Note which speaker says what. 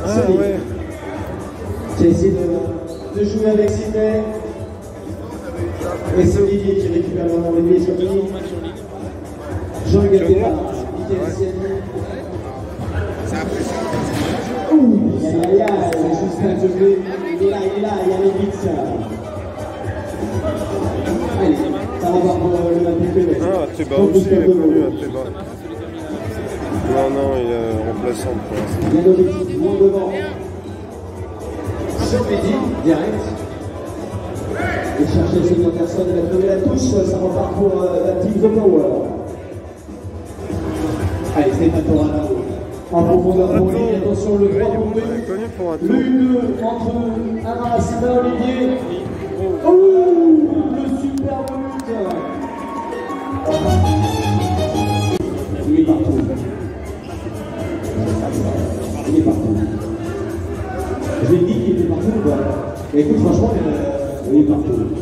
Speaker 1: Solide.
Speaker 2: ouais.
Speaker 1: J'ai essayé de jouer avec Sidney. Et c'est Olivier qui récupère le ballon, Olivier sur lui. Jean-Hugues Départ, Michael Siani. Ouh, aïe aïe aïe, juste un degré. Il est là, il y a les vite. Allez, ça va voir pour le Olympique.
Speaker 2: Ah, Théba aussi est connu à Théba. Non, il est remplaçant pour l'instant.
Speaker 1: Yannovic, loin devant. Sur Mehdi, direct. Et chercher cette personne, il a trouvé la touche, ça repart pour la team The Power. Allez, Stéphane Torana. En profondeur pour lui, attention, le 3 pour lui. Le 2 entre Amas et Olivier. Oh, le superbe but. Il est partout. Il est partout. Je lui ai dit qu'il était partout ou pas? Mais écoute, franchement, il est partout.